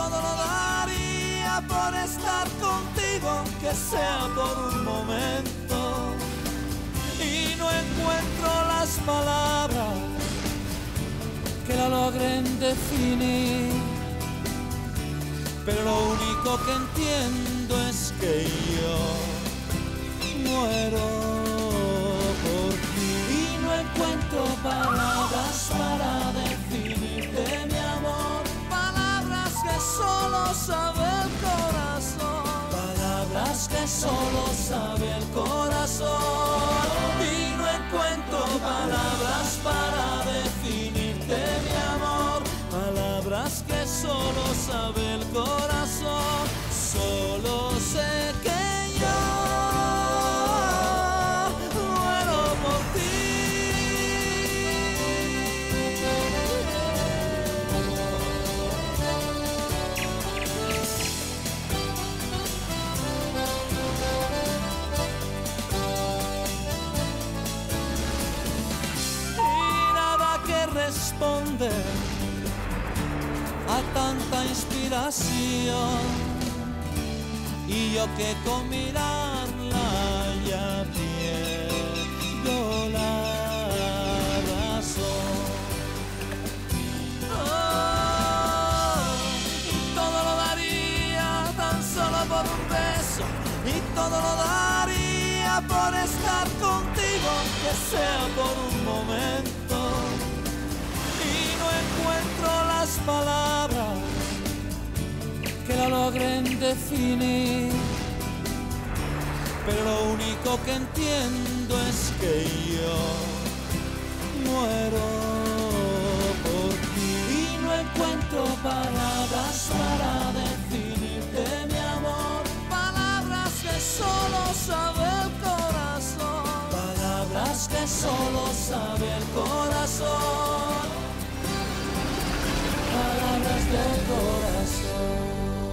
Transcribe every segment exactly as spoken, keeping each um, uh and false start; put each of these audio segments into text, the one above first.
todo lo daría por estar contigo, aunque sea por un momento. Y no encuentro las palabras que la logren definir, pero lo único que entiendo es que yo muero por ti. Y no encuentro palabras para definirte, mi amor, palabras que solo sabe el corazón, palabras que solo sabe el corazón. Y no encuentro palabras para definirte, mi amor, palabras que solo sabe el corazón. Solo sé que yo muero por ti. Y nada que responder a tanta inspiración, y yo que con mirarla ya pierdo la razón. Oh, y todo lo daría tan solo por un beso, y todo lo daría por estar contigo, aunque sea por un momento. Y no encuentro las palabras que la logren definir, pero lo único que entiendo es que yo muero por ti. Y no encuentro palabras para definirte, mi amor, palabras que solo sabe el corazón, palabras que solo sabe el corazón, palabras del corazón.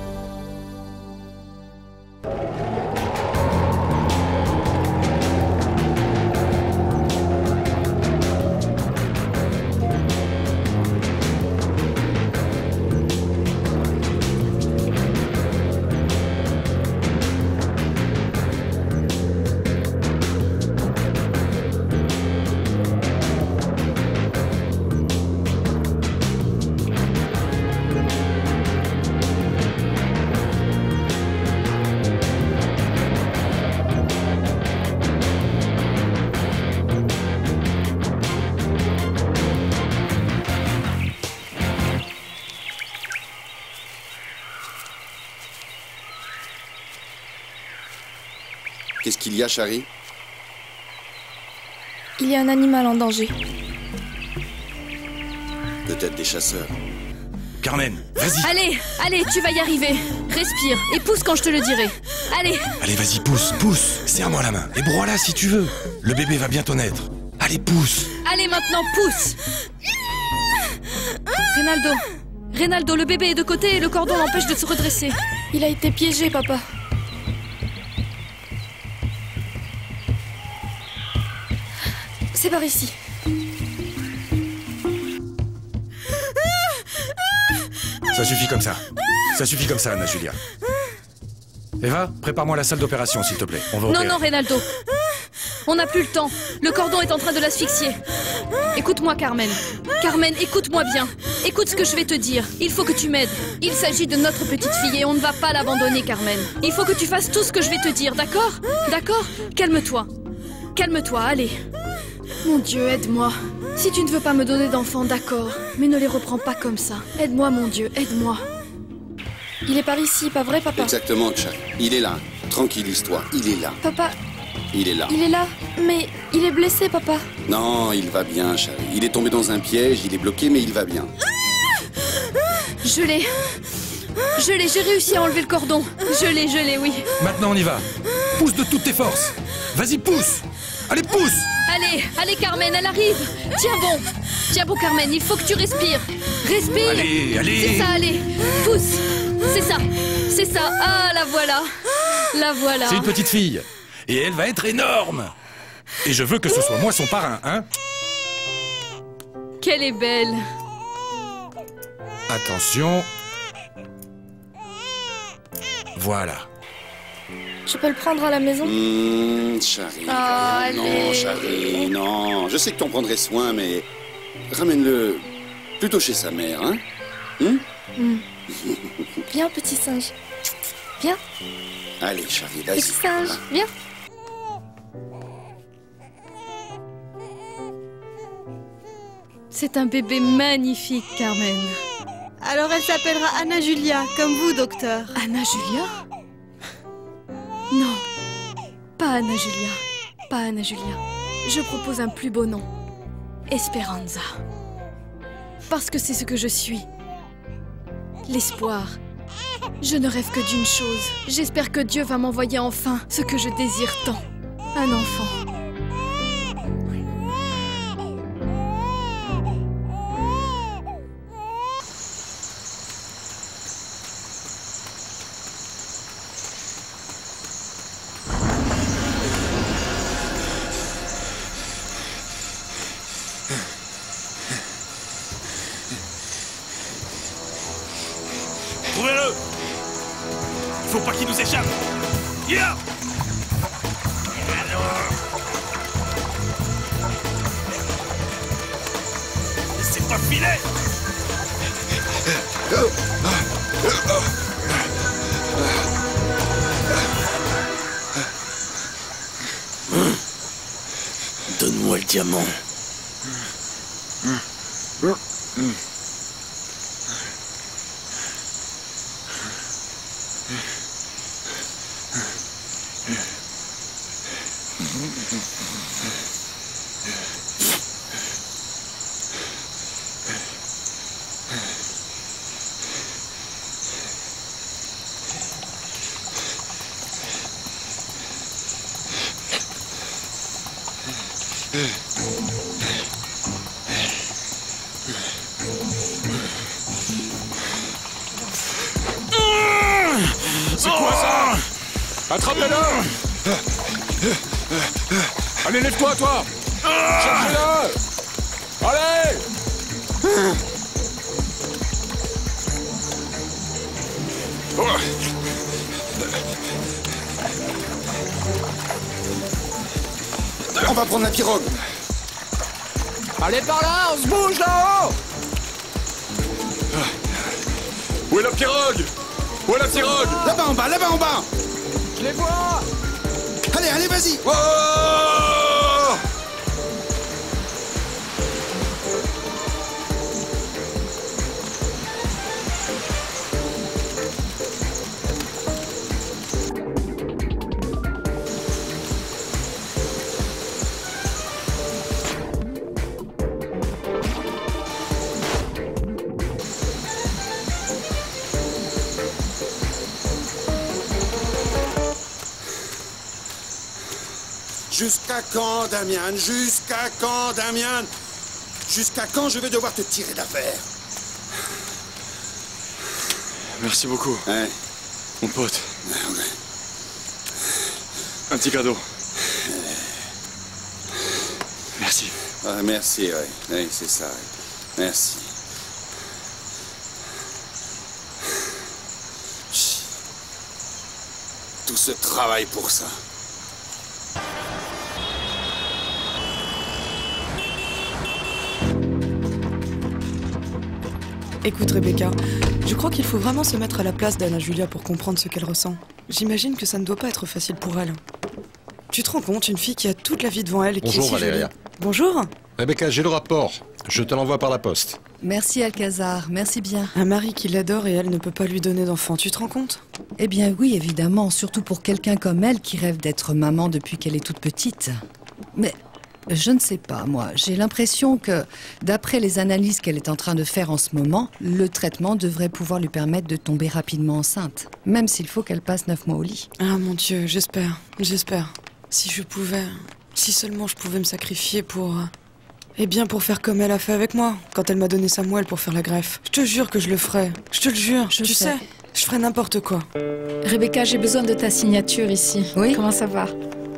Qu'est-ce qu'il y a, Chari? Il y a un animal en danger. Peut-être des chasseurs. Carmen, vas-y. Allez, allez, tu vas y arriver. Respire et pousse quand je te le dirai. Allez. Allez, vas-y, pousse, pousse. Serre-moi la main. Et broie-la si tu veux. Le bébé va bientôt naître. Allez, pousse. Allez, maintenant, pousse. Reynaldo. Reynaldo, le bébé est de côté et le cordon l'empêche de se redresser. Il a été piégé, papa. C'est par ici. Ça suffit comme ça. Ça suffit comme ça, Anna Julia. Eva, prépare-moi la salle d'opération, s'il te plaît. On va Non, opérer. non, Reynaldo. On n'a plus le temps. Le cordon est en train de l'asphyxier. Écoute-moi, Carmen. Carmen, écoute-moi bien. Écoute ce que je vais te dire. Il faut que tu m'aides. Il s'agit de notre petite fille et on ne va pas l'abandonner, Carmen. Il faut que tu fasses tout ce que je vais te dire, d'accord? D'accord? Calme-toi. Calme-toi, allez. Mon Dieu, aide-moi. Si tu ne veux pas me donner d'enfants, d'accord. Mais ne les reprends pas comme ça. Aide-moi, mon Dieu, aide-moi. Il est par ici, pas vrai, papa? Exactement, Chari. Il est là. Tranquillise-toi. Il est là. Papa, Il est là. il est là. Mais il est blessé, papa. Non, il va bien, Chari. Il est tombé dans un piège, il est bloqué, mais il va bien. Je l'ai. Je l'ai, j'ai réussi à enlever le cordon. Je l'ai, je l'ai, oui. Maintenant, on y va. Pousse de toutes tes forces. Vas-y, pousse. Allez, pousse. Allez, allez, Carmen, elle arrive. Tiens bon. Tiens bon, Carmen, il faut que tu respires. Respire. Allez, allez. C'est ça, allez. Pousse. C'est ça. C'est ça. Ah, la voilà. La voilà. C'est une petite fille. Et elle va être énorme. Et je veux que ce soit moi son parrain, hein? Qu'elle est belle. Attention. Voilà. Je peux le prendre à la maison? Mmh, Charlie. Oh, non, allez. Charlie, non. Je sais que t'en prendrais soin, mais ramène-le plutôt chez sa mère, hein? Hum? Mm. Viens, petit singe. Viens, Allez, Charlie, vas-y. petit singe, Hein? viens. C'est un bébé magnifique, Carmen. Alors elle s'appellera Anna Julia, comme vous, docteur. Anna Julia? Non, pas Anna Julia. Pas Anna Julia. Je propose un plus beau nom. Esperanza. Parce que c'est ce que je suis. L'espoir. Je ne rêve que d'une chose. J'espère que Dieu va m'envoyer enfin ce que je désire tant. Un enfant. Trouvez-le! Il faut pas qu'il nous échappe! Yeah! Laissez pas filer! Donne-moi le diamant. C'est quoi ça? Attrape-le! Allez, lève-toi, toi! Cherchez-le! Allez! On va prendre la pirogue. Allez par là, on se bouge là-haut! Où est la pirogue? Où est la pirogue? Là-bas en bas, là-bas en bas. Je les vois! Allez, allez, vas-y. Oh! Jusqu'à quand, Damian? Jusqu'à quand, Damian? Jusqu'à quand je vais devoir te tirer d'affaire? Merci beaucoup, Hein? mon pote. Ouais, ouais. Un petit cadeau. Merci. Ah, merci, ouais. Oui, c'est ça, ouais. Merci. Chut. Tout ce travail pour ça. Écoute Rebecca, je crois qu'il faut vraiment se mettre à la place d'Anna Julia pour comprendre ce qu'elle ressent. J'imagine que ça ne doit pas être facile pour elle. Tu te rends compte, une fille qui a toute la vie devant elle et qui Bonjour, est si Valéria. jolie. Bonjour. Rebecca, j'ai le rapport. Je te l'envoie par la poste. Merci Alcazar, merci bien. Un mari qui l'adore et elle ne peut pas lui donner d'enfant, tu te rends compte? Eh bien oui, évidemment, surtout pour quelqu'un comme elle qui rêve d'être maman depuis qu'elle est toute petite. Mais je ne sais pas, moi. J'ai l'impression que, d'après les analyses qu'elle est en train de faire en ce moment, le traitement devrait pouvoir lui permettre de tomber rapidement enceinte. Même s'il faut qu'elle passe neuf mois au lit. Ah mon Dieu, j'espère, j'espère. Si je pouvais, si seulement je pouvais me sacrifier pour... Eh bien pour faire comme elle a fait avec moi, quand elle m'a donné sa moelle pour faire la greffe. Je te jure que je le ferais, je te le jure, Je tu sais. sais, je ferais n'importe quoi. Rebecca, j'ai besoin de ta signature ici. Oui? Comment ça va?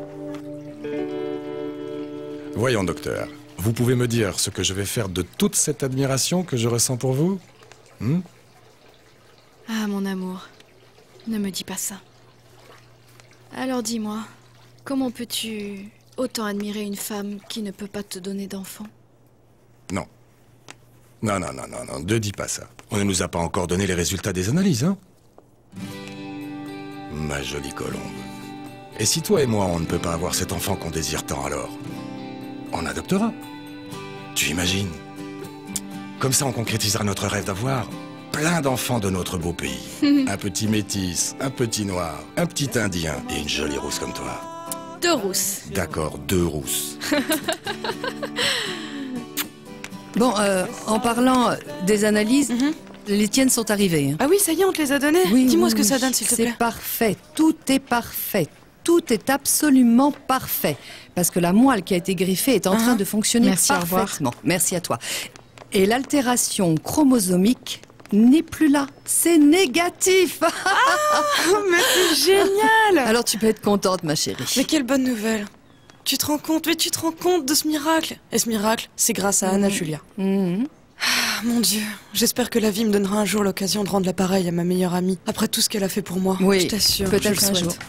Voyons, docteur. Vous pouvez me dire ce que je vais faire de toute cette admiration que je ressens pour vous? Hmm? Ah, mon amour. Ne me dis pas ça. Alors dis-moi, comment peux-tu autant admirer une femme qui ne peut pas te donner d'enfant? Non. Non, non, non, non, non, ne dis pas ça. On ne nous a pas encore donné les résultats des analyses, hein? Ma jolie colombe. Et si toi et moi, on ne peut pas avoir cet enfant qu'on désire tant alors? On adoptera. Tu imagines? Comme ça, on concrétisera notre rêve d'avoir plein d'enfants de notre beau pays. Un petit métis, un petit noir, un petit indien et une jolie rousse comme toi. Deux rousses. D'accord, deux rousses. Bon, euh, en parlant des analyses, Mhm. les tiennes sont arrivées. hein. Ah oui, ça y est, on te les a donnés. Oui, Dis-moi oui, ce que oui. ça donne, s'il te plaît. C'est parfait, tout est parfait. Tout est absolument parfait. Parce que la moelle qui a été griffée est en Ah. train de fonctionner Merci, au revoir. parfaitement. Merci à toi. Et l'altération chromosomique n'est plus là. C'est négatif. Oh, mais c'est génial. Alors tu peux être contente, ma chérie. Mais quelle bonne nouvelle. Tu te rends compte, mais tu te rends compte de ce miracle. Et ce miracle, c'est grâce à Anna Julia. Mhm. Ah, mon Dieu, j'espère que la vie me donnera un jour l'occasion de rendre l'appareil à ma meilleure amie, après tout ce qu'elle a fait pour moi. Oui, je t'assure, je le peut-être un souhaite. jour.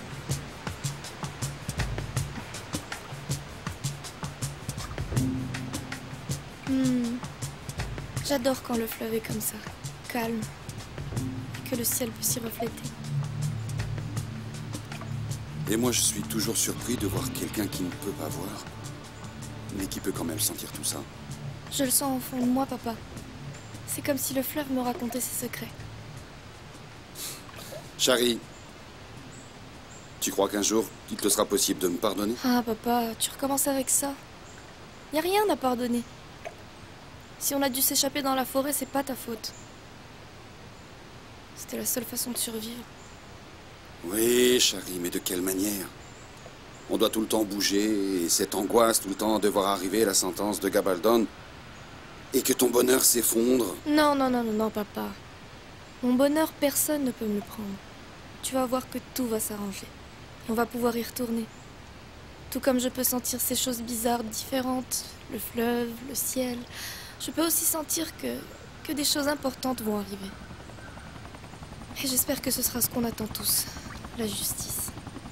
Hmm. J'adore quand le fleuve est comme ça, calme, et que le ciel peut s'y refléter. Et moi, je suis toujours surpris de voir quelqu'un qui ne peut pas voir, mais qui peut quand même sentir tout ça. Je le sens au fond de moi, papa. C'est comme si le fleuve me racontait ses secrets. Chari, tu crois qu'un jour, il te sera possible de me pardonner? Ah, papa, tu recommences avec ça. Y a rien à pardonner. Si on a dû s'échapper dans la forêt, c'est pas ta faute. C'était la seule façon de survivre. Oui, Chari, mais de quelle manière? On doit tout le temps bouger, et cette angoisse tout le temps de voir arriver la sentence de Gabaldon, et que ton bonheur s'effondre. Non, non, non, non, non, papa. Mon bonheur, personne ne peut me le prendre. Tu vas voir que tout va s'arranger. Et on va pouvoir y retourner. Tout comme je peux sentir ces choses bizarres différentes, le fleuve, le ciel. Je peux aussi sentir que, que des choses importantes vont arriver. Et j'espère que ce sera ce qu'on attend tous, la justice.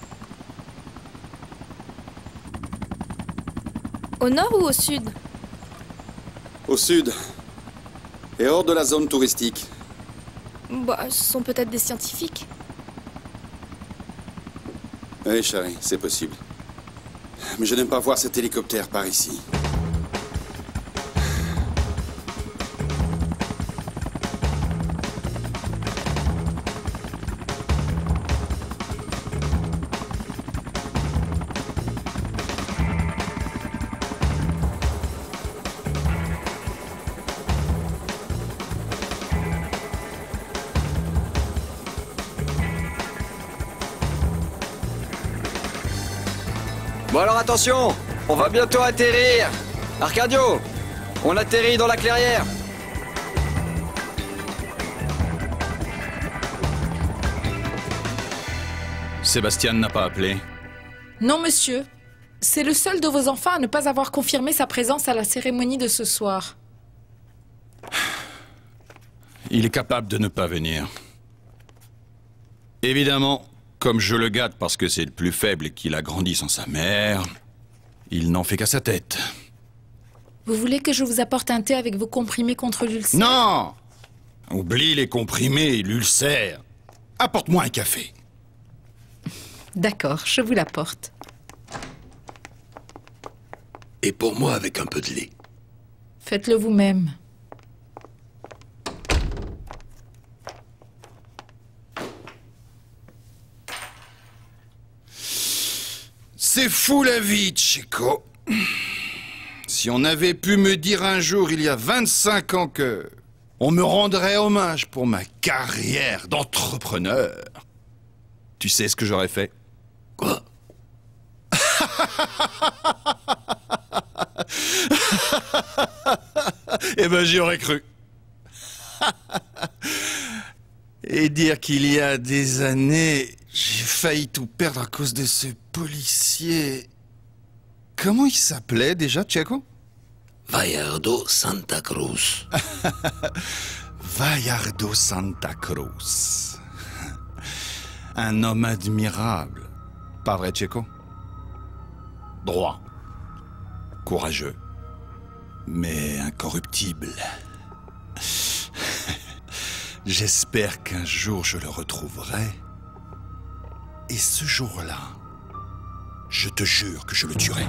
Au nord ou au sud? Au sud, et hors de la zone touristique. Bah, ce sont peut-être des scientifiques. Oui, Chari, c'est possible. Mais je n'aime pas voir cet hélicoptère par ici. Bon alors attention, on va bientôt atterrir. Arcadio, on atterrit dans la clairière. Sébastien n'a pas appelé. Non, monsieur. C'est le seul de vos enfants à ne pas avoir confirmé sa présence à la cérémonie de ce soir. Il est capable de ne pas venir. Évidemment, comme je le gâte parce que c'est le plus faible et qu'il a grandi sans sa mère, il n'en fait qu'à sa tête. Vous voulez que je vous apporte un thé avec vos comprimés contre l'ulcère? Non! Oublie les comprimés et l'ulcère. Apporte-moi un café. D'accord, je vous l'apporte. Et pour moi, avec un peu de lait. Faites-le vous-même. C'est fou la vie, Chico. Si on avait pu me dire un jour, il y a vingt-cinq ans, que on me rendrait hommage pour ma carrière d'entrepreneur, tu sais ce que j'aurais fait? Quoi? Eh ben, j'y aurais cru. Et dire qu'il y a des années, j'ai failli tout perdre à cause de ce policier. Comment il s'appelait déjà, Chico? Vallardo Santa Cruz. Vallardo Santa Cruz. Un homme admirable. Pas vrai, Tchéco? Droit. Courageux. Mais incorruptible. J'espère qu'un jour je le retrouverai. Et ce jour-là, je te jure que je le tuerai.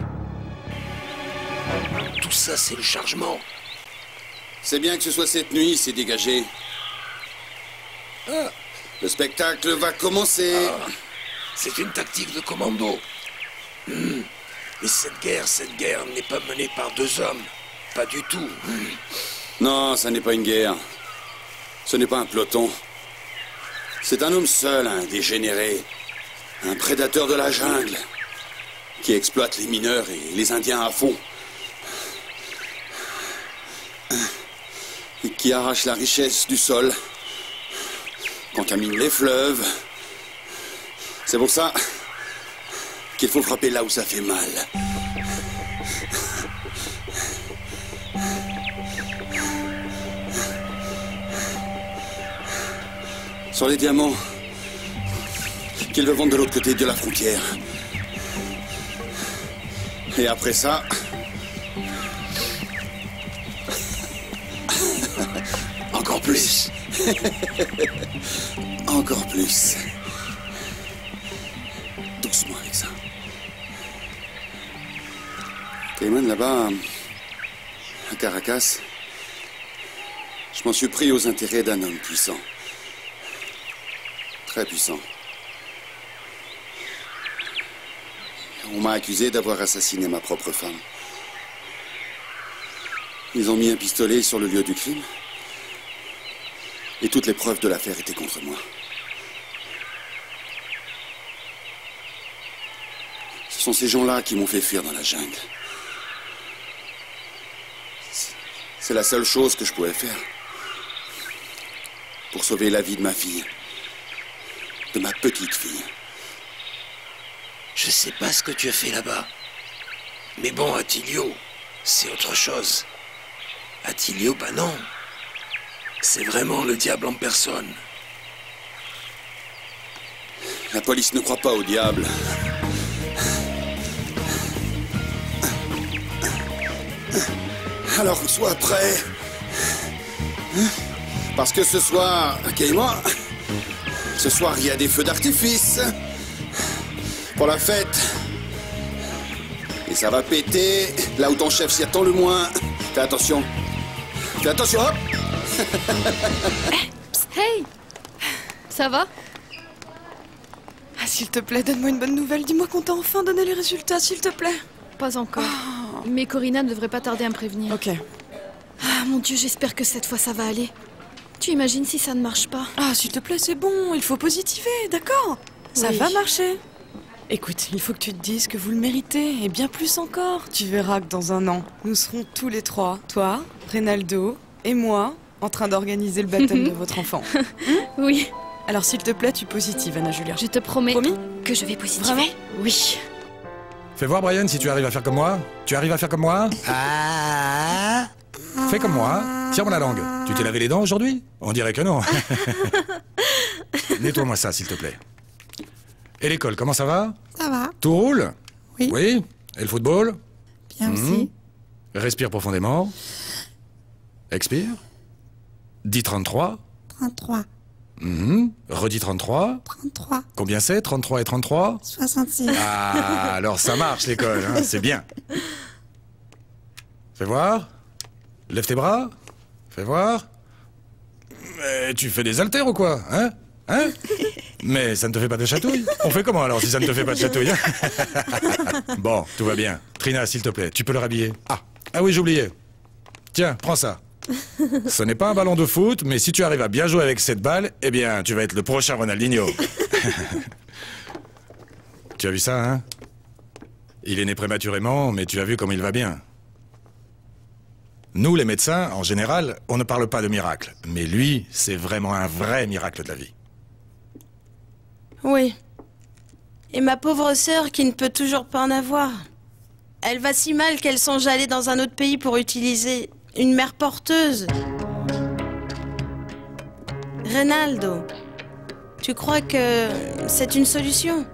Tout ça, c'est le chargement. C'est bien que ce soit cette nuit, c'est dégagé. Ah, le spectacle va commencer. Ah, c'est une tactique de commando. Hmm. Mais cette guerre, cette guerre n'est pas menée par deux hommes. Pas du tout. Hmm. Non, ça n'est pas une guerre. Ce n'est pas un peloton. C'est un homme seul, un dégénéré. Un prédateur de la jungle. Qui exploite les mineurs et les Indiens à fond. Et qui arrache la richesse du sol. Contamine les fleuves. C'est pour ça qu'il faut frapper là où ça fait mal. Sur les diamants qu'ils veulent vendre de l'autre côté de la frontière. Et après ça... Encore plus. Encore plus. Doucement avec ça. Cayman, là-bas, à Caracas, je m'en suis pris aux intérêts d'un homme puissant. Très puissant. On m'a accusé d'avoir assassiné ma propre femme. Ils ont mis un pistolet sur le lieu du crime. Et toutes les preuves de l'affaire étaient contre moi. Ce sont ces gens-là qui m'ont fait fuir dans la jungle. C'est la seule chose que je pouvais faire. Pour sauver la vie de ma fille. De ma petite fille. Je sais pas ce que tu as fait là-bas. Mais bon, Attilio, c'est autre chose. Attilio, bah non. C'est vraiment le diable en personne. La police ne croit pas au diable. Alors, sois prêt. Parce que ce soir, Cayman, ce soir, il y a des feux d'artifice. Pour la fête. Et ça va péter là où ton chef s'y attend le moins. Fais attention. Fais attention, hop. Hey! Ça va? Ah, s'il te plaît, donne-moi une bonne nouvelle. Dis-moi qu'on t'a enfin donné les résultats, s'il te plaît. Pas encore. Oh. Mais Corina ne devrait pas tarder à me prévenir. Ok. Ah, mon Dieu, j'espère que cette fois ça va aller. Tu imagines si ça ne marche pas? Ah, s'il te plaît, c'est bon. Il faut positiver, d'accord? Ça Oui. va marcher. Écoute, il faut que tu te dises que vous le méritez, et bien plus encore. Tu verras que dans un an, nous serons tous les trois, toi, Reynaldo et moi, en train d'organiser le baptême de votre enfant. Hum? Oui. Alors s'il te plaît, tu positives, Anna Julia. Je te promets Promis que je vais positiver. Vraiment? Oui. Fais voir, Brian, si tu arrives à faire comme moi. Tu arrives à faire comme moi? Ah. Fais comme moi. Tire-moi la langue. Tu t'es lavé les dents aujourd'hui? On dirait que non. Nettoie-moi ça, s'il te plaît. Et l'école, comment ça va? Ça va. Tout roule? Oui. Oui? Et le football? Bien Mmh. aussi. Respire profondément. Expire. Dis trente-trois. trente-trois. Mmh. Redis trente-trois. trente-trois. Combien c'est? trente-trois et trente-trois? soixante-six. Ah, alors ça marche l'école, hein, c'est bien. Fais voir. Lève tes bras. Fais voir. Mais tu fais des haltères ou quoi? Hein? Hein? Mais ça ne te fait pas de chatouille? On fait comment alors si ça ne te fait pas de chatouille? Bon, tout va bien. Trina, s'il te plaît, tu peux le rhabiller. Ah, ah oui, j'oubliais. Tiens, prends ça. Ce n'est pas un ballon de foot, mais si tu arrives à bien jouer avec cette balle, eh bien, tu vas être le prochain Ronaldinho. Tu as vu ça, hein? Il est né prématurément, mais tu as vu comme il va bien. Nous, les médecins, en général, on ne parle pas de miracle. Mais lui, c'est vraiment un vrai miracle de la vie. Oui. Et ma pauvre sœur qui ne peut toujours pas en avoir. Elle va si mal qu'elle songe aller dans un autre pays pour utiliser une mère porteuse. Reynaldo, Tu crois que c'est une solution?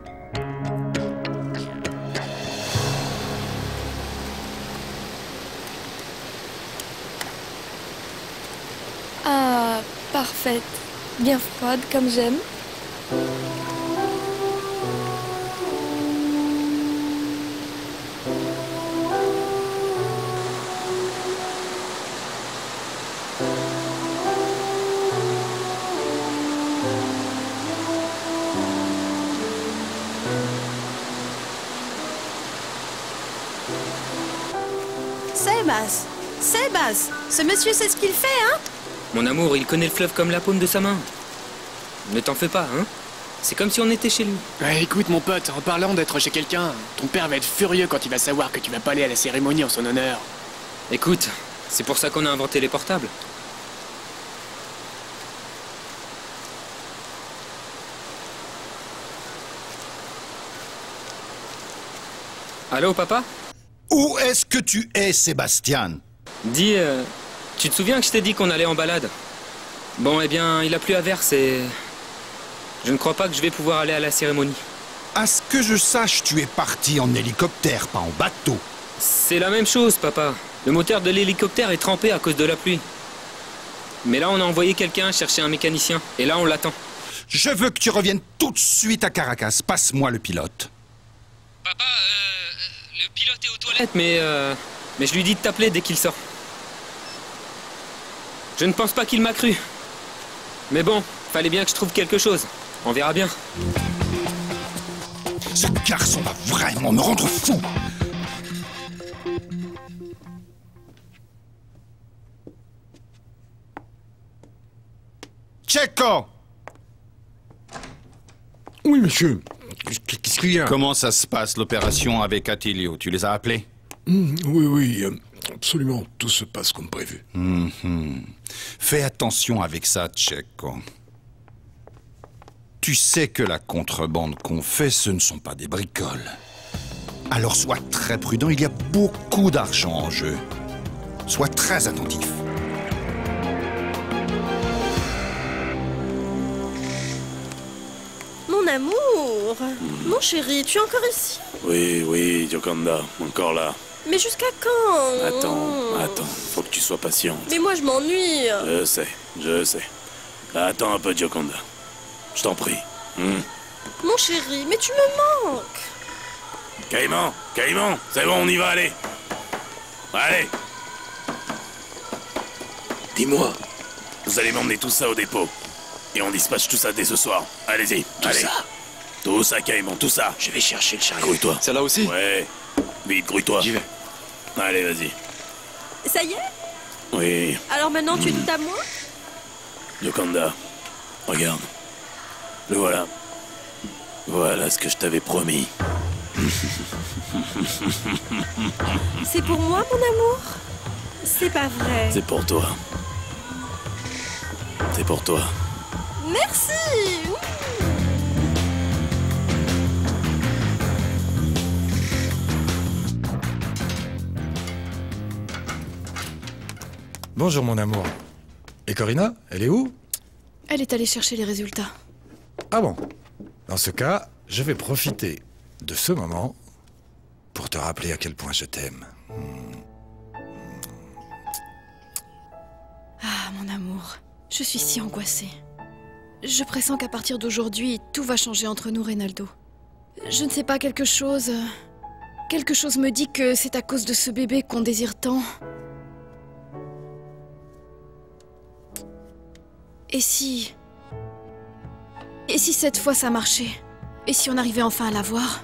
Ah, parfaite. Bien froide comme j'aime. Sébas, Sébas, ce monsieur sait ce qu'il fait, hein? Mon amour, il connaît le fleuve comme la paume de sa main. Ne t'en fais pas, hein? C'est comme si on était chez lui. Ouais, écoute, mon pote, en parlant d'être chez quelqu'un, ton père va être furieux quand il va savoir que tu vas pas aller à la cérémonie en son honneur. Écoute, c'est pour ça qu'on a inventé les portables. Allô, papa? Où est-ce que tu es, Sébastien? Dis, euh, tu te souviens que je t'ai dit qu'on allait en balade? Bon, eh bien, il a plu à verse et... je ne crois pas que je vais pouvoir aller à la cérémonie. À ce que je sache, tu es parti en hélicoptère, pas en bateau. C'est la même chose, papa. Le moteur de l'hélicoptère est trempé à cause de la pluie. Mais là, on a envoyé quelqu'un chercher un mécanicien. Et là, on l'attend. Je veux que tu reviennes tout de suite à Caracas. Passe-moi le pilote. Papa, euh, le pilote est aux toilettes, mais euh, mais je lui dis de t'appeler dès qu'il sort. Je ne pense pas qu'il m'a cru. Mais bon, fallait bien que je trouve quelque chose. On verra bien. Ce garçon va vraiment me rendre fou. Checo! Oui, monsieur. Qu'est-ce qu'il y a? Comment ça se passe, l'opération avec Attilio? Tu les as appelés? Mmh, oui, oui, euh, absolument. Tout se passe comme prévu. Mmh. Fais attention avec ça, Checo. Tu sais que la contrebande qu'on fait, ce ne sont pas des bricoles. Alors sois très prudent, il y a beaucoup d'argent en jeu. Sois très attentif. Mon amour, mon chéri, tu es encore ici? Oui, oui, Gioconda, encore là. Mais jusqu'à quand? Attends, attends, faut que tu sois patiente. Mais moi je m'ennuie. Je sais, je sais. Attends un peu, Gioconda. Je t'en prie. Hmm. Mon chéri, mais tu me manques. Caïman, Caïman, c'est bon, on y va, allez. Allez. Dis-moi, vous allez m'emmener tout ça au dépôt. Et on dispatche tout ça dès ce soir. Allez-y, allez. ça Tout ça, Caïman, tout ça. Je vais chercher le chariot. Grouille-toi. C'est là aussi? Ouais. Vite, grouille-toi. J'y vais. Allez, vas-y. Ça y est? Oui. Alors maintenant tu es tout à moi? Gioconda, regarde. Le voilà. Voilà ce que je t'avais promis. C'est pour moi, mon amour? C'est pas vrai. C'est pour toi. C'est pour toi. Merci. Bonjour mon amour. Et Corinna, elle est où? Elle est allée chercher les résultats. Ah bon? Dans ce cas, je vais profiter de ce moment pour te rappeler à quel point je t'aime. Ah, mon amour, je suis si angoissée. Je pressens qu'à partir d'aujourd'hui, tout va changer entre nous, Reynaldo. Je ne sais pas, quelque chose... Quelque chose me dit que c'est à cause de ce bébé qu'on désire tant. Et si... Et si cette fois ça marchait? Et si on arrivait enfin à la voir?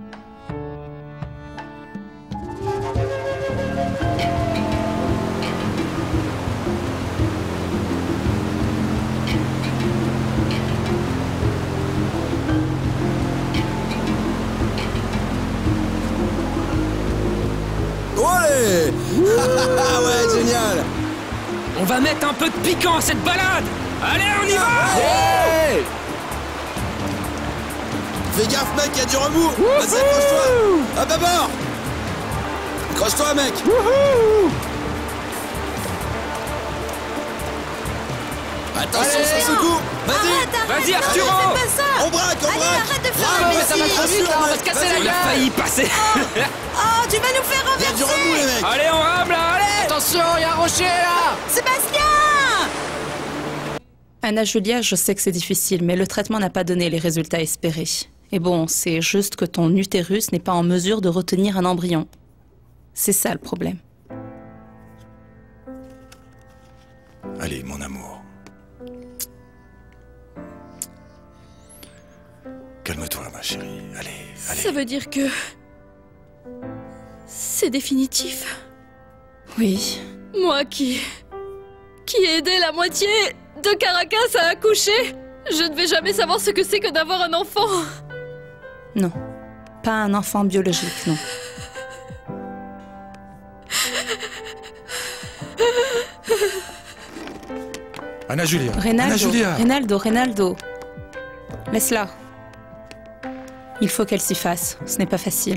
Ouais. Ouais, génial. On va mettre un peu de piquant à cette balade. Allez, on y va. Hey. Fais gaffe, mec, il y a du remous. Vas-y, accroche-toi. À bâbord. Accroche-toi, mec. Attention, Allez. ça secoue. Vas-y. Vas-y, Arturo. On braque, on Allez, braque. arrête de faire Ah, la mais ça va bêtise. trop vite, là, on va se casser la Vas-y. gueule. On a failli passer. Oh, tu vas nous faire Il y a du renverser. remous, les mecs. Allez, on rame là, allez. Attention, il y a un rocher là. Sébastien! Anna Julia, je sais que c'est difficile, mais le traitement n'a pas donné les résultats espérés. Et bon, c'est juste que ton utérus n'est pas en mesure de retenir un embryon. C'est ça le problème. Allez, mon amour. Calme-toi, ma chérie. Allez, allez. Ça veut dire que... c'est définitif. Oui. Moi qui... qui ai aidé la moitié de Caracas à accoucher, je ne vais jamais savoir ce que c'est que d'avoir un enfant. Non. Pas un enfant biologique, non. Anna Julia. Anna Reynaldo, Julia. Reynaldo, Reynaldo. Laisse-la. Il faut qu'elle s'y fasse. Ce n'est pas facile.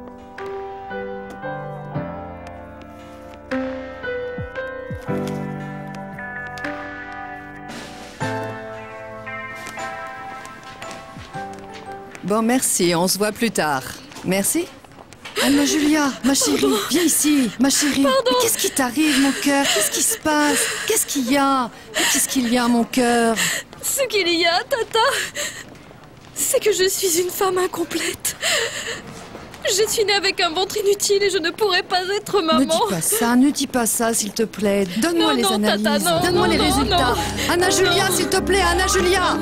Bon, merci, on se voit plus tard. Merci. Anna Julia, ma chérie, viens ici, ma chérie. Pardon. Mais qu'est-ce qui t'arrive, mon cœur? Qu'est-ce qui se passe? Qu'est-ce qu'il y a? Qu'est-ce qu'il y a, mon cœur? Ce qu'il y a, Tata, c'est que je suis une femme incomplète. Je suis née avec un ventre inutile et je ne pourrais pas être maman. Ne dis pas ça, ne dis pas ça, s'il te plaît. Donne-moi Non, les non, analyses, Tata, non, donne-moi non, les non, résultats. non. Anna Julia, Non. s'il te plaît, Anna Julia.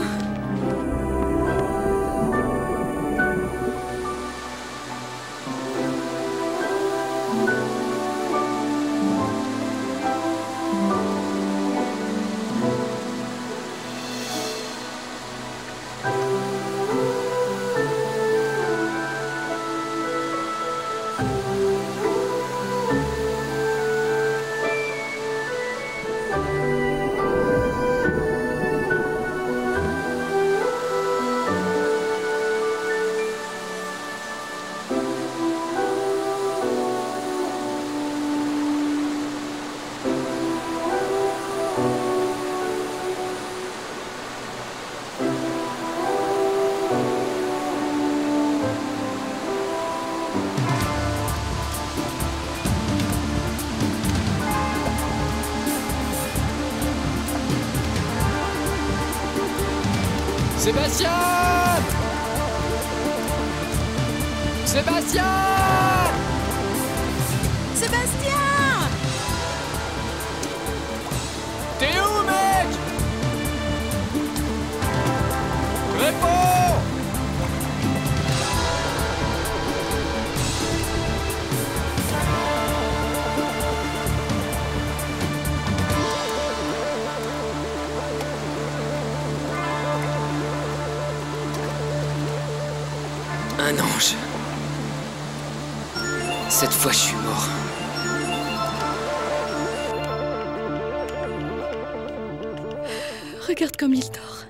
Sébastien Sébastien Sébastien! T'es où, mec? Réponds! Un ange. Cette fois, je suis mort. Regarde comme il dort.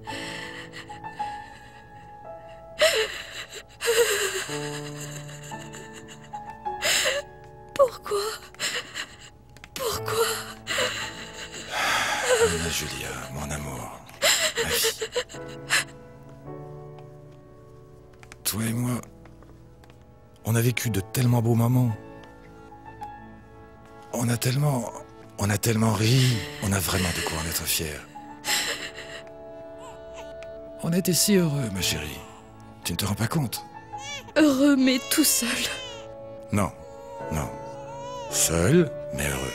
Pourquoi? Pourquoi? Anna Julia, mon amour, ma vie. Toi et moi, on a vécu de tellement beaux moments. On a tellement... On a tellement ri. On a vraiment de quoi en être fiers. On était si heureux, ma chérie. Tu ne te rends pas compte? Heureux mais tout seul. Non, non. Seul, mais heureux.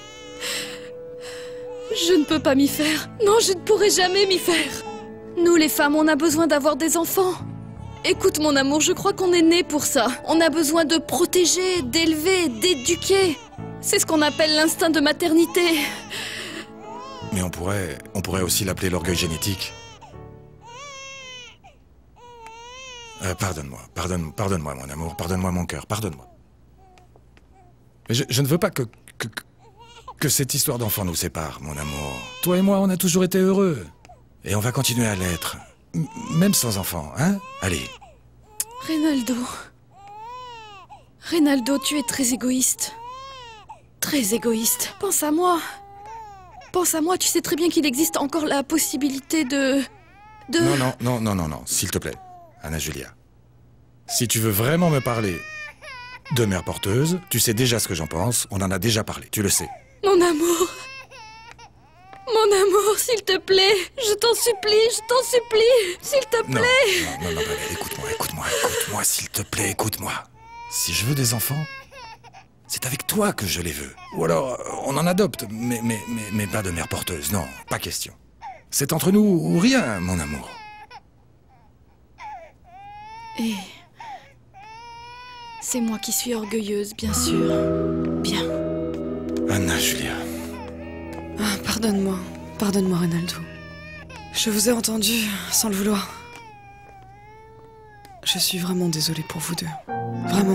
Je ne peux pas m'y faire. Non, je ne pourrai jamais m'y faire. Nous, les femmes, on a besoin d'avoir des enfants. Écoute, mon amour, je crois qu'on est nés pour ça. On a besoin de protéger, d'élever, d'éduquer. C'est ce qu'on appelle l'instinct de maternité. Mais on pourrait... On pourrait aussi l'appeler l'orgueil génétique. Euh, pardonne-moi, pardonne, pardonne-moi, mon amour, pardonne-moi, mon cœur, pardonne-moi. Mais je, je ne veux pas que, que, que cette histoire d'enfant nous sépare, mon amour. Toi et moi, on a toujours été heureux. Et on va continuer à l'être. M- Même sans enfant, hein? Allez. Reynaldo. Reynaldo, tu es très égoïste. Très égoïste. Pense à moi. pense à moi, tu sais très bien qu'il existe encore la possibilité de... de... Non, non, non, non, non, non, s'il te plaît, Anna Julia. Si tu veux vraiment me parler de mère porteuse, tu sais déjà ce que j'en pense, on en a déjà parlé, tu le sais. Mon amour. Mon amour, s'il te plaît, je t'en supplie, je t'en supplie, s'il te Non, plaît. non, non, non, Valérie, écoute-moi, écoute-moi, écoute-moi, s'il te plaît, écoute-moi. Si je veux des enfants, c'est avec toi que je les veux. Ou alors, on en adopte, mais, mais, mais, mais pas de mère porteuse, non, pas question. C'est entre nous ou rien, mon amour. Et... c'est moi qui suis orgueilleuse, bien sûr. Bien. Anna Julia. Ah, pardonne-moi. Pardonne-moi, Ronaldo. Je vous ai entendu, sans le vouloir. Je suis vraiment désolée pour vous deux. Vraiment.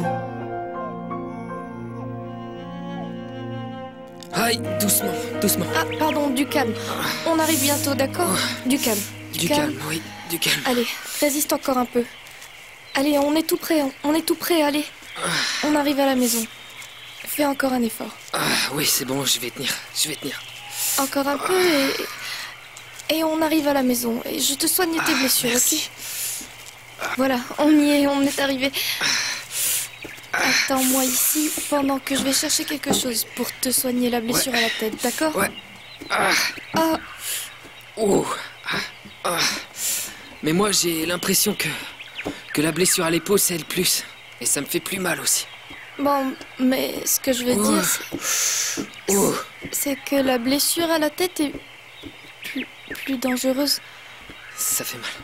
Aïe, doucement, doucement. Ah, pardon, du calme. On arrive bientôt, d'accord? Du calme. Du calme, oui, du calme. Allez, résiste encore un peu. Allez, on est tout prêt, on- on est tout prêt, allez. On arrive à la maison. Fais encore un effort. Ah, oui, c'est bon, je vais tenir, je vais tenir. Encore un peu et... et on arrive à la maison. Et je te soigne tes blessures, ok? Voilà, on y est, on est arrivé. Attends-moi ici pendant que je vais chercher quelque chose pour te soigner la blessure Ouais. à la tête, d'accord? Ouais. Ah. Ah, Oh. Ah. Ah. Mais moi, j'ai l'impression que... que la blessure à l'épaule, c'est le plus. Et ça me fait plus mal aussi. bon, mais ce que je veux Oh. dire, c'est... Oh. c'est que la blessure à la tête est plus, plus dangereuse. Ça fait mal.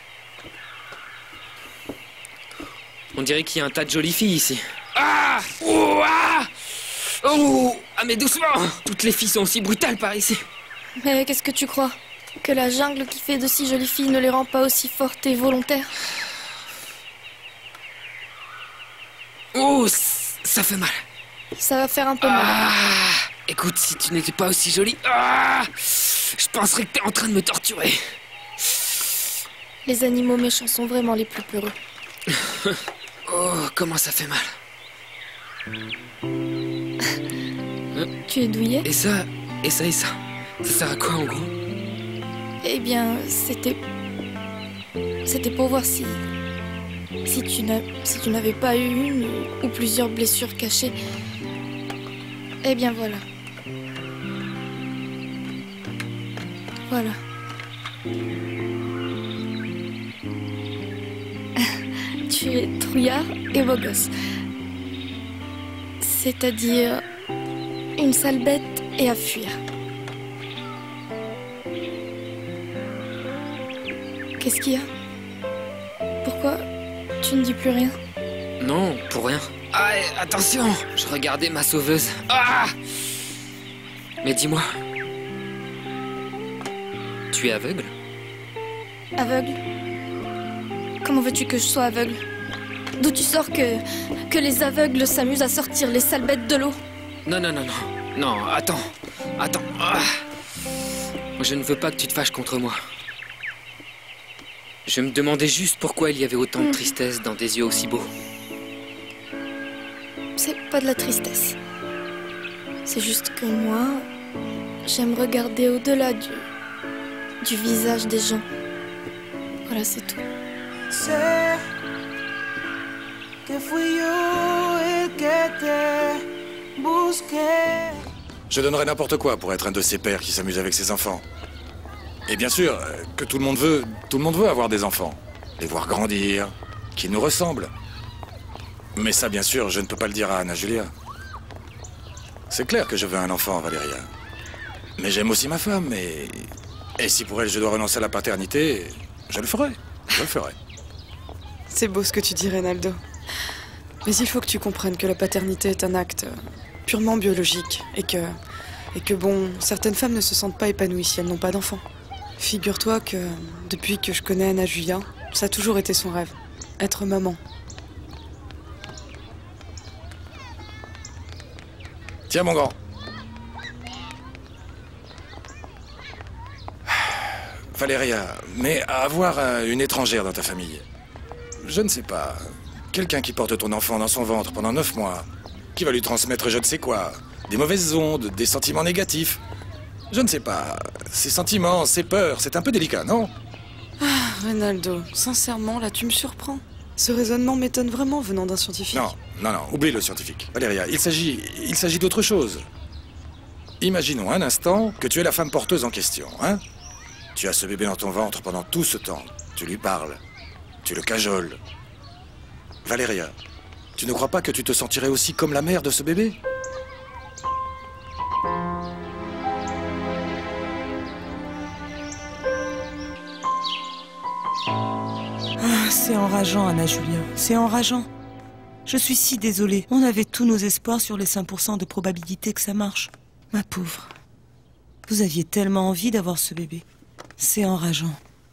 On dirait qu'il y a un tas de jolies filles ici. Ah! Oh! Ah! Oh! Ah, mais doucement! Toutes les filles sont aussi brutales par ici. Mais qu'est-ce que tu crois? Que la jungle qui fait de si jolies filles ne les rend pas aussi fortes et volontaires? Oh! c- Ça fait mal. Ça va faire un peu mal. Ah! Écoute, si tu n'étais pas aussi jolie... Ah! Je penserais que t'es en train de me torturer. Les animaux méchants sont vraiment les plus peureux. Oh, comment ça fait mal. Tu es douillet? Et ça, et ça, et ça. Ça sert à quoi en gros? Eh bien, c'était... C'était pour voir si... Si tu n'as- si tu n'avais pas eu une ou- ou plusieurs blessures cachées. Eh bien, voilà. Voilà. Tu es trouillard et beau gosse. C'est-à-dire... une sale bête et à fuir. Qu'est-ce qu'il y a? Pourquoi tu ne dis plus rien? Non, pour rien. Ah, et attention! Je regardais ma sauveuse. Ah! Mais dis-moi... Tu es aveugle? Aveugle? Comment veux-tu que je sois aveugle? D'où tu sors que... que les aveugles s'amusent à sortir les sales bêtes de l'eau? Non, non, non, non. Non, attends. Attends. Ah. Je ne veux pas que tu te fâches contre moi. Je me demandais juste pourquoi il y avait autant de tristesse dans des yeux aussi beaux. C'est pas de la tristesse. C'est juste que moi, j'aime regarder au-delà du... du visage des gens. Voilà, c'est tout. Sé que fui yo el que te busqué. Je donnerais n'importe quoi pour être un de ces pères qui s'amuse avec ses enfants. Et bien sûr, euh, que tout le monde veut, tout le monde veut avoir des enfants. Les voir grandir, qu'ils nous ressemblent. Mais ça, bien sûr, je ne peux pas le dire à Anna Julia. C'est clair que je veux un enfant, Valéria. Mais j'aime aussi ma femme, et... Et si pour elle je dois renoncer à la paternité, je le ferai. Je le ferai. C'est beau ce que tu dis, Ronaldo. Mais il faut que tu comprennes que la paternité est un acte euh, purement biologique et que, et que bon, certaines femmes ne se sentent pas épanouies si elles n'ont pas d'enfants. Figure-toi que depuis que je connais Anna Julia, ça a toujours été son rêve, être maman. Tiens, mon grand. Valéria, mais à avoir euh, une étrangère dans ta famille, je ne sais pas, quelqu'un qui porte ton enfant dans son ventre pendant neuf mois, qui va lui transmettre je ne sais quoi, des mauvaises ondes, des sentiments négatifs. Je ne sais pas. Ses sentiments, ses peurs, c'est un peu délicat, non? Ah, Reynaldo, sincèrement, là, tu me surprends. Ce raisonnement m'étonne vraiment venant d'un scientifique. Non, non, non, oublie le scientifique. Valéria, il s'agit... il s'agit d'autre chose. Imaginons un instant que tu es la femme porteuse en question, hein? Tu as ce bébé dans ton ventre pendant tout ce temps. Tu lui parles. Tu le cajoles. Valéria, tu ne crois pas que tu te sentirais aussi comme la mère de ce bébé? Ah, c'est enrageant, Anna Julia. C'est enrageant. Je suis si désolée. On avait tous nos espoirs sur les cinq pour cent de probabilité que ça marche. Ma pauvre. Vous aviez tellement envie d'avoir ce bébé. C'est enrageant.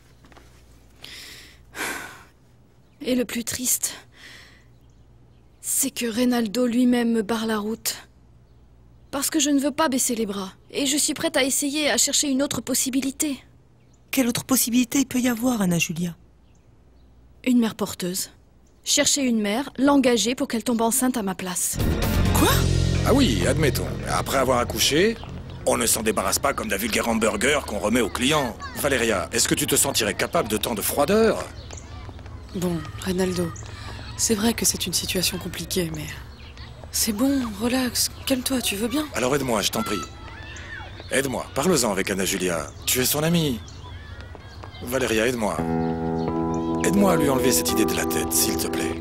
Et le plus triste, c'est que Reynaldo lui-même me barre la route. Parce que je ne veux pas baisser les bras. Et je suis prête à essayer, à chercher une autre possibilité. Quelle autre possibilité il peut y avoir, Anna Julia? Une mère porteuse. Chercher une mère, l'engager pour qu'elle tombe enceinte à ma place. Quoi? Ah oui, admettons. Après avoir accouché, on ne s'en débarrasse pas comme d'un vulgaire hamburger qu'on remet aux clients. Valéria, est-ce que tu te sentirais capable de tant de froideur? Bon, Reynaldo, c'est vrai que c'est une situation compliquée, mais... C'est bon, relax, calme-toi, tu veux bien? Alors aide-moi, je t'en prie. Aide-moi, parle-en avec Anna Julia. Tu es son amie. Valéria, aide-moi. Aide-moi à lui enlever cette idée de la tête, s'il te plaît.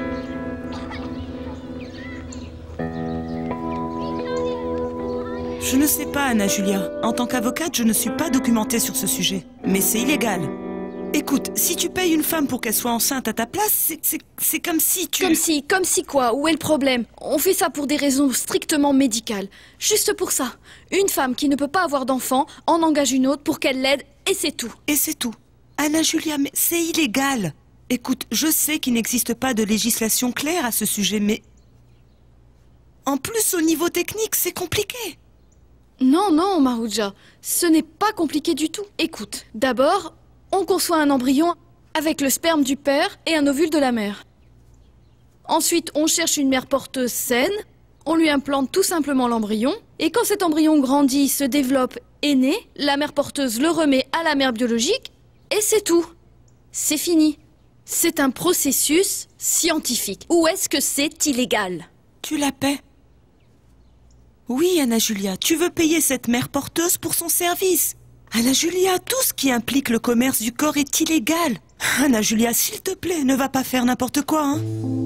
Je ne sais pas, Anna Julia. En tant qu'avocate, je ne suis pas documentée sur ce sujet. Mais c'est illégal. Écoute, si tu payes une femme pour qu'elle soit enceinte à ta place, c'est comme si tu... Comme si, comme si quoi? Où est le problème? On fait ça pour des raisons strictement médicales. Juste pour ça. Une femme qui ne peut pas avoir d'enfant en engage une autre pour qu'elle l'aide, et c'est tout. Et c'est tout. Anna Julia, mais c'est illégal. Écoute, je sais qu'il n'existe pas de législation claire à ce sujet, mais... En plus, au niveau technique, c'est compliqué. Non, non, Marouja. Ce n'est pas compliqué du tout. Écoute, d'abord... On conçoit un embryon avec le sperme du père et un ovule de la mère. Ensuite, on cherche une mère porteuse saine, on lui implante tout simplement l'embryon, et quand cet embryon grandit, se développe et naît, la mère porteuse le remet à la mère biologique, et c'est tout. C'est fini. C'est un processus scientifique. Ou est-ce que c'est illégal? Tu la paies? Oui, Anna Julia, tu veux payer cette mère porteuse pour son service. Anna Julia, tout ce qui implique le commerce du corps est illégal. Anna Julia, s'il te plaît, ne va pas faire n'importe quoi, hein.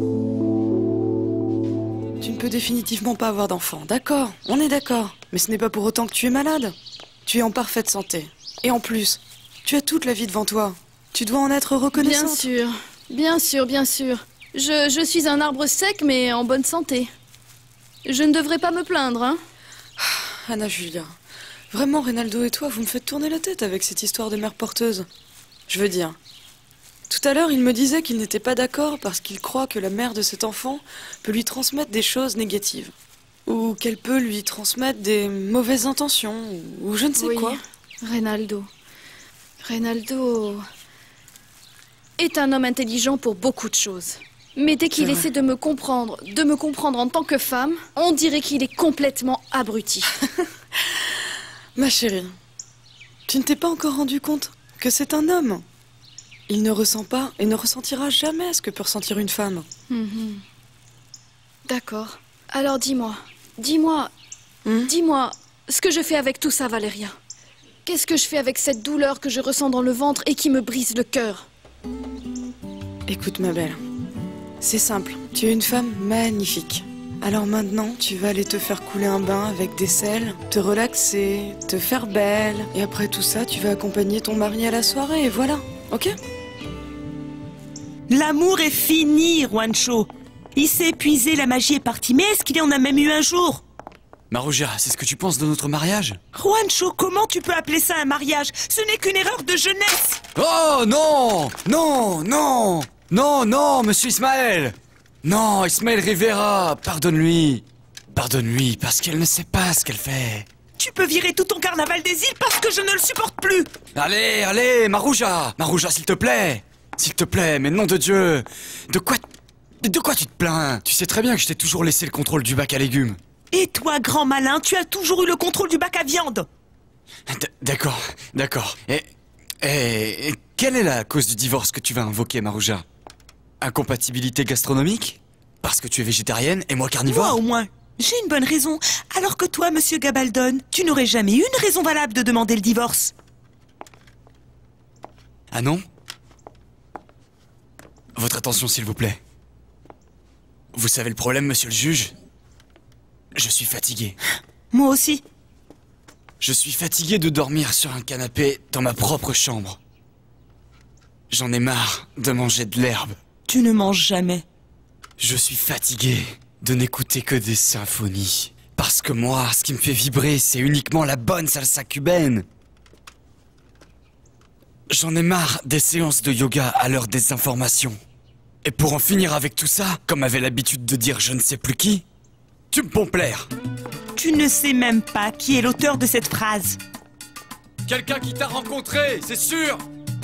Tu ne peux définitivement pas avoir d'enfant, d'accord, on est d'accord. Mais ce n'est pas pour autant que tu es malade. Tu es en parfaite santé. Et en plus, tu as toute la vie devant toi. Tu dois en être reconnaissante. Bien sûr, bien sûr, bien sûr. Je, je suis un arbre sec, mais en bonne santé. Je ne devrais pas me plaindre, hein. Anna Julia... Vraiment, Reynaldo et toi, vous me faites tourner la tête avec cette histoire de mère porteuse. Je veux dire, tout à l'heure, il me disait qu'il n'était pas d'accord parce qu'il croit que la mère de cet enfant peut lui transmettre des choses négatives. Ou qu'elle peut lui transmettre des mauvaises intentions, ou je ne sais oui, quoi. Reynaldo. Reynaldo est un homme intelligent pour beaucoup de choses. Mais dès qu'il essaie de me comprendre, de me comprendre en tant que femme, on dirait qu'il est complètement abruti. Ma chérie, tu ne t'es pas encore rendu compte que c'est un homme. Il ne ressent pas et ne ressentira jamais ce que peut ressentir une femme. Mm-hmm. D'accord. Alors dis-moi, dis-moi, mm? dis-moi ce que je fais avec tout ça, Valéria. Qu'est-ce que je fais avec cette douleur que je ressens dans le ventre et qui me brise le cœur? Écoute, ma belle, c'est simple. Tu es une femme magnifique. Alors maintenant, tu vas aller te faire couler un bain avec des sels, te relaxer, te faire belle. Et après tout ça, tu vas accompagner ton mari à la soirée, et voilà, ok? L'amour est fini, Juancho. Il s'est épuisé, la magie est partie. Mais est-ce qu'il y en a même eu un jour? Marouja, c'est ce que tu penses de notre mariage? Juancho, comment tu peux appeler ça un mariage? Ce n'est qu'une erreur de jeunesse. Oh non! Non, non! Non, non, monsieur Ismaël! Non, Ismaël Rivera, pardonne-lui. Pardonne-lui, parce qu'elle ne sait pas ce qu'elle fait. Tu peux virer tout ton carnaval des îles parce que je ne le supporte plus. Allez, allez, Marouja! Marouja, s'il te plaît! S'il te plaît, mais nom de Dieu! De quoi... De quoi tu te plains? Tu sais très bien que je t'ai toujours laissé le contrôle du bac à légumes. Et toi, grand malin, tu as toujours eu le contrôle du bac à viande. D'accord, d'accord. Et, et, et quelle est la cause du divorce que tu vas invoquer, Marouja? Incompatibilité gastronomique? Parce que tu es végétarienne et moi carnivore? Moi, au moins. J'ai une bonne raison. Alors que toi, monsieur Gabaldon, tu n'aurais jamais eu une raison valable de demander le divorce. Ah non? Votre attention, s'il vous plaît. Vous savez le problème, monsieur le juge? Je suis fatigué. Moi aussi. Je suis fatigué de dormir sur un canapé dans ma propre chambre. J'en ai marre de manger de l'herbe. Tu ne manges jamais. Je suis fatigué de n'écouter que des symphonies. Parce que moi, ce qui me fait vibrer, c'est uniquement la bonne salsa cubaine. J'en ai marre des séances de yoga à l'heure des informations. Et pour en finir avec tout ça, comme avait l'habitude de dire je ne sais plus qui, tu me pompes l'air. Tu ne sais même pas qui est l'auteur de cette phrase. Quelqu'un qui t'a rencontré, c'est sûr.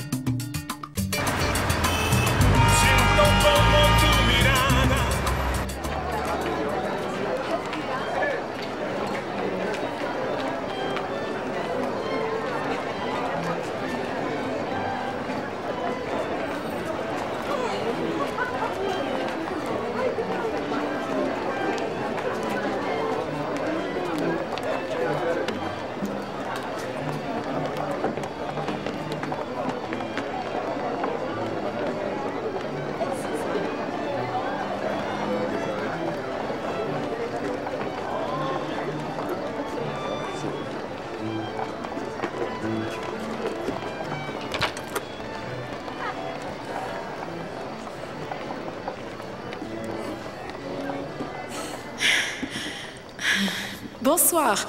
Bonsoir.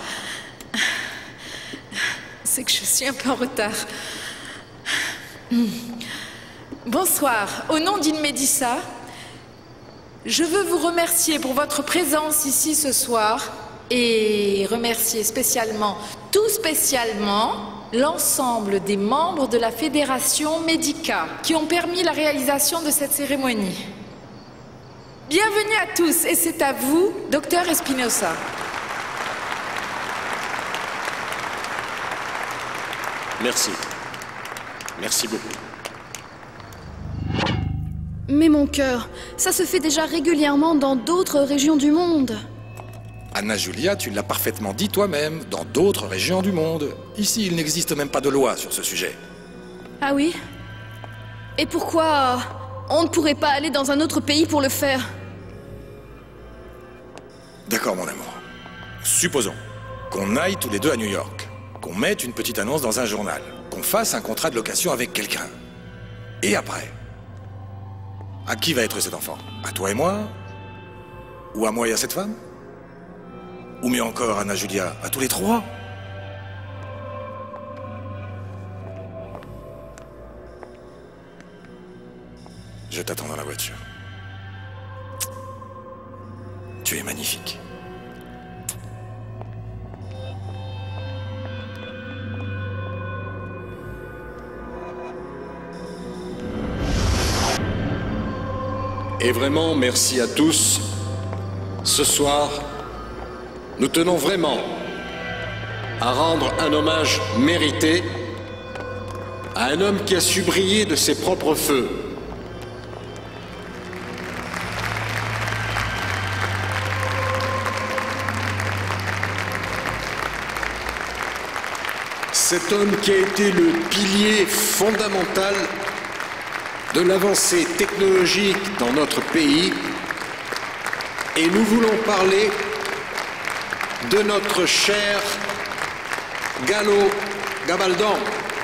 C'est que je suis un peu en retard. Bonsoir. Au nom d'Inmedissa, je veux vous remercier pour votre présence ici ce soir et remercier spécialement, tout spécialement, l'ensemble des membres de la Fédération Medica qui ont permis la réalisation de cette cérémonie. Bienvenue à tous et c'est à vous, docteur Espinosa. Merci. Merci beaucoup. Mais mon cœur, ça se fait déjà régulièrement dans d'autres régions du monde. Anna Julia, tu l'as parfaitement dit toi-même, dans d'autres régions du monde. Ici, il n'existe même pas de loi sur ce sujet. Ah oui? Et pourquoi on ne pourrait pas aller dans un autre pays pour le faire? D'accord, mon amour. Supposons qu'on aille tous les deux à New York, qu'on mette une petite annonce dans un journal, qu'on fasse un contrat de location avec quelqu'un. Et après, à qui va être cet enfant? À toi et moi? Ou à moi et à cette femme? Ou mieux encore, Anna Julia, à tous les trois? Je t'attends dans la voiture. Tu es magnifique. Et vraiment, merci à tous. Ce soir, nous tenons vraiment à rendre un hommage mérité à un homme qui a su briller de ses propres feux. Cet homme qui a été le pilier fondamental de l'avancée technologique dans notre pays, et nous voulons parler de notre cher Galo Gabaldon.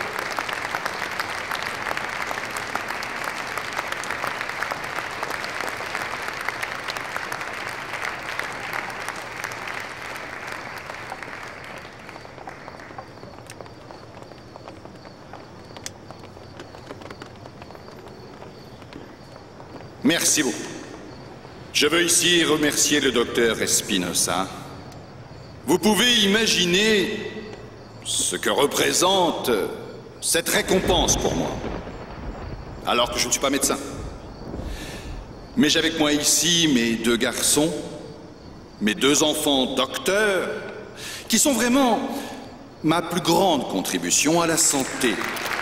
Merci beaucoup. Je veux ici remercier le docteur Espinosa. Vous pouvez imaginer ce que représente cette récompense pour moi, alors que je ne suis pas médecin. Mais j'ai avec moi ici mes deux garçons, mes deux enfants docteurs, qui sont vraiment ma plus grande contribution à la santé.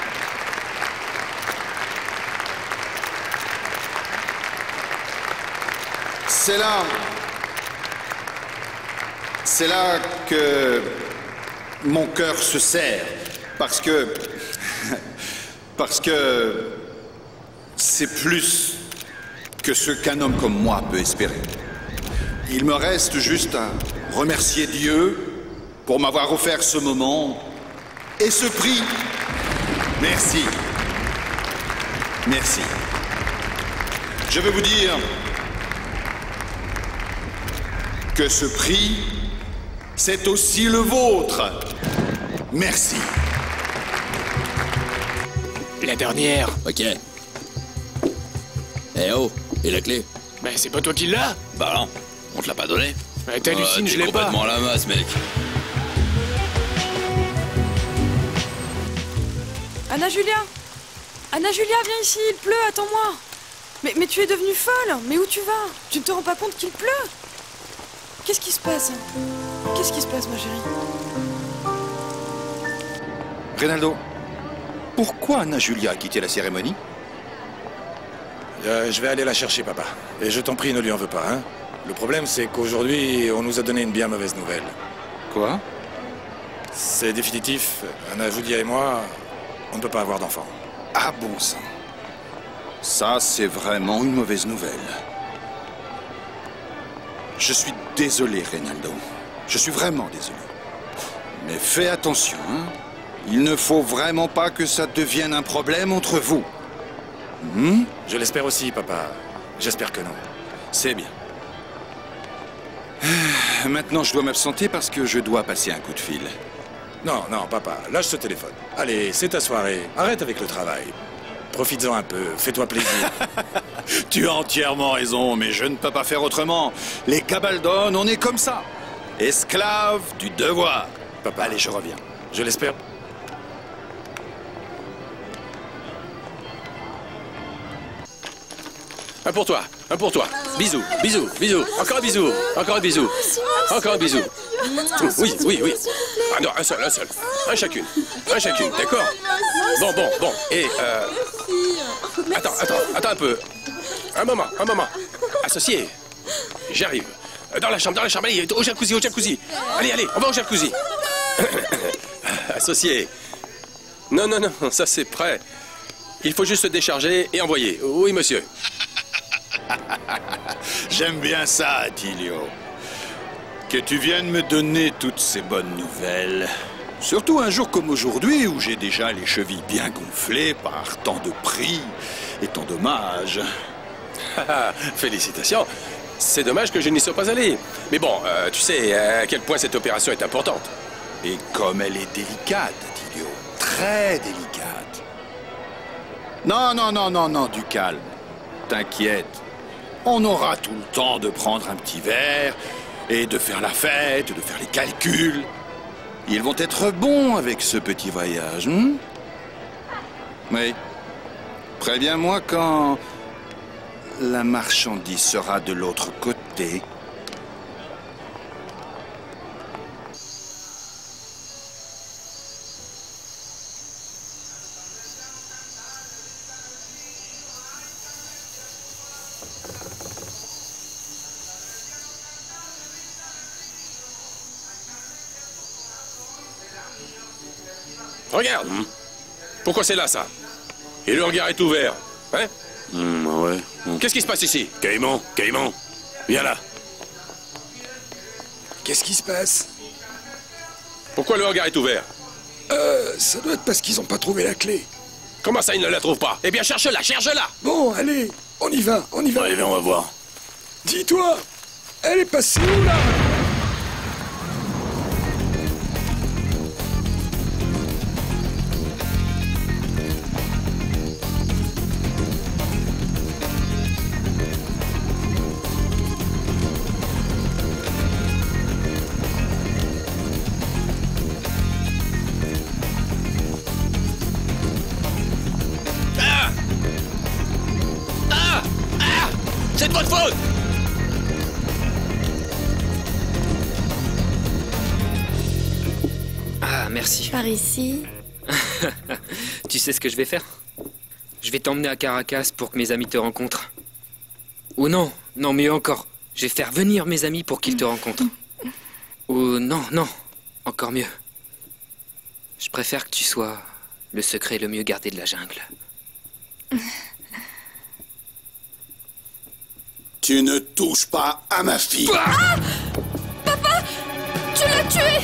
C'est là... C'est là que mon cœur se serre, parce que... parce que... c'est plus que ce qu'un homme comme moi peut espérer. Il me reste juste à remercier Dieu pour m'avoir offert ce moment et ce prix. Merci. Merci. Je veux vous dire que ce prix, c'est aussi le vôtre. Merci. La dernière. Ok. Eh oh, et la clé? Bah c'est pas toi qui l'as? Bah non, on te l'a pas donné. Bah t'hallucines, euh, je l'ai pas. complètement la masse, mec. Anna Julia Anna Julia, viens ici, il pleut, attends-moi. Mais, mais tu es devenue folle. Mais où tu vas? Tu ne te rends pas compte qu'il pleut? Qu'est-ce qui se passe? Qu'est-ce qui se passe, ma chérie? Reynaldo, pourquoi Anna Julia a quitté la cérémonie? Euh, je vais aller la chercher, papa. Et je t'en prie, ne lui en veux pas, hein. Le problème, c'est qu'aujourd'hui, on nous a donné une bien mauvaise nouvelle. Quoi? C'est définitif. Anna Julia et moi, on ne peut pas avoir d'enfant. Ah bon sang. Ça, c'est vraiment une mauvaise nouvelle. Je suis désolé, Reynaldo. Je suis vraiment désolé. Mais fais attention, hein. Il ne faut vraiment pas que ça devienne un problème entre vous. Hmm? Je l'espère aussi, papa. J'espère que non. C'est bien. Maintenant, je dois m'absenter parce que je dois passer un coup de fil. Non, non, papa, lâche ce téléphone. Allez, c'est ta soirée. Arrête avec le travail. Profites-en un peu, fais-toi plaisir. Tu as entièrement raison, mais je ne peux pas faire autrement. Les Cabaldones, on est comme ça. Esclaves du devoir. Papa, allez, je reviens. Je l'espère. Un pour toi, un pour toi. Bisous, bisous, bisous. Encore un bisou, encore un bisou. Encore un bisou. Oui, oui, oui. Ah non, un seul, un seul. Un chacune. Un chacune, d'accord? Bon, bon, bon. Et euh... Attends, attends, attends un peu. Un moment, un moment. Associé. J'arrive. Dans la chambre, dans la chambre. Allez, au jacuzzi, au jacuzzi. Allez, allez, on va au jacuzzi. Associé. Non, non, non, ça c'est prêt. Il faut juste se décharger et envoyer. Oui, monsieur. J'aime bien ça, Attilio. Que tu viennes me donner toutes ces bonnes nouvelles. Surtout un jour comme aujourd'hui, où j'ai déjà les chevilles bien gonflées par tant de prix et tant d'hommages. Félicitations. C'est dommage que je n'y sois pas allé. Mais bon, euh, tu sais à quel point cette opération est importante. Et comme elle est délicate, Attilio. Très délicate. Non, non, non, non, non, du calme. T'inquiète. On aura tout le temps de prendre un petit verre et de faire la fête, de faire les calculs. Ils vont être bons avec ce petit voyage, hein? Oui. Préviens-moi quand la marchandise sera de l'autre côté. Regarde. Pourquoi c'est là, ça? Et le regard est ouvert. Hein? Mmh, ouais. Mmh. Qu'est-ce qui se passe ici? Caïman, Caïman, viens là. Qu'est-ce qui se passe? Pourquoi le regard est ouvert? Euh, ça doit être parce qu'ils n'ont pas trouvé la clé. Comment ça, ils ne la trouvent pas? Eh bien, cherche-la, cherche-la! Bon, allez, on y va, on y va. Allez, on va voir. Dis-toi, elle est passée où, là? C'est de votre faute! Ah, merci. merci. Par ici. Tu sais ce que je vais faire? Je vais t'emmener à Caracas pour que mes amis te rencontrent. Ou non, non, mieux encore. Je vais faire venir mes amis pour qu'ils te rencontrent. Ou non, non, encore mieux. Je préfère que tu sois le secret le mieux gardé de la jungle. Tu ne touches pas à ma fille. Ah! Papa! Tu l'as tué!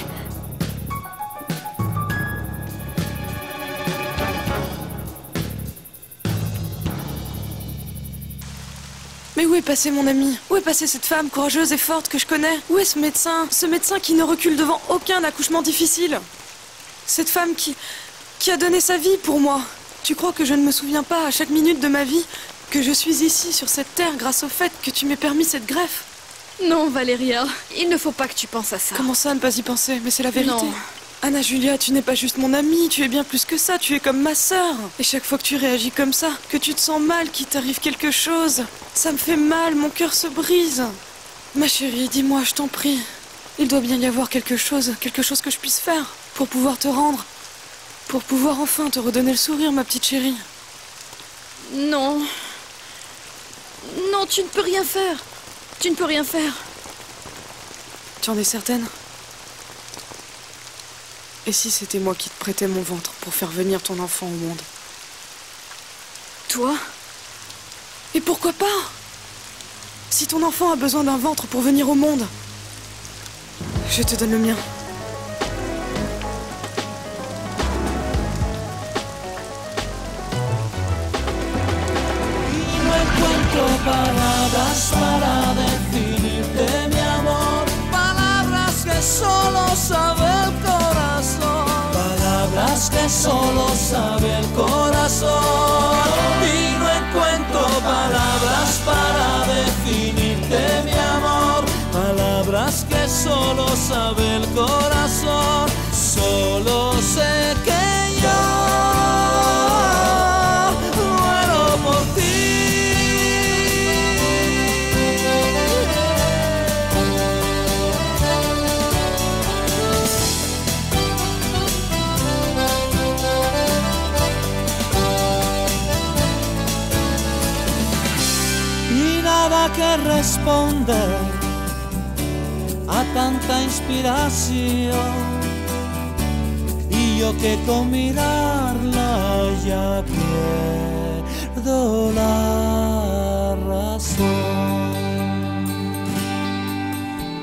Mais où est passé mon ami? Où est passée cette femme courageuse et forte que je connais? Où est ce médecin? Ce médecin qui ne recule devant aucun accouchement difficile? Cette femme qui... qui a donné sa vie pour moi? Tu crois que je ne me souviens pas à chaque minute de ma vie que je suis ici sur cette terre grâce au fait que tu m'aies permis cette greffe? Non, Valéria, il ne faut pas que tu penses à ça. Comment ça, ne pas y penser? Mais c'est la vérité. Non. Anna Julia, tu n'es pas juste mon amie, tu es bien plus que ça, tu es comme ma sœur. Et chaque fois que tu réagis comme ça, que tu te sens mal, qu'il t'arrive quelque chose, ça me fait mal, mon cœur se brise. Ma chérie, dis-moi, je t'en prie. Il doit bien y avoir quelque chose, quelque chose que je puisse faire pour pouvoir te rendre, pour pouvoir enfin te redonner le sourire, ma petite chérie. Non. Non, tu ne peux rien faire. Tu ne peux rien faire. Tu en es certaine? Et si c'était moi qui te prêtais mon ventre pour faire venir ton enfant au monde? Toi? Et pourquoi pas? Si ton enfant a besoin d'un ventre pour venir au monde, je te donne le mien. Palabras para definirte, mi amor. Palabras que solo sabe el corazón. Palabras que solo sabe el corazón. Y no encuentro palabras para definirte, mi amor. Palabras que solo sabe el corazón. Solo sé que yo muero por ti. Que responder a tanta inspiración, y yo que con mirarla ya pierdo la razón.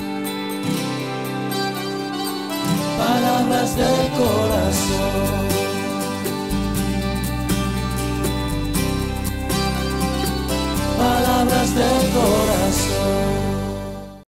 Palabras del corazón.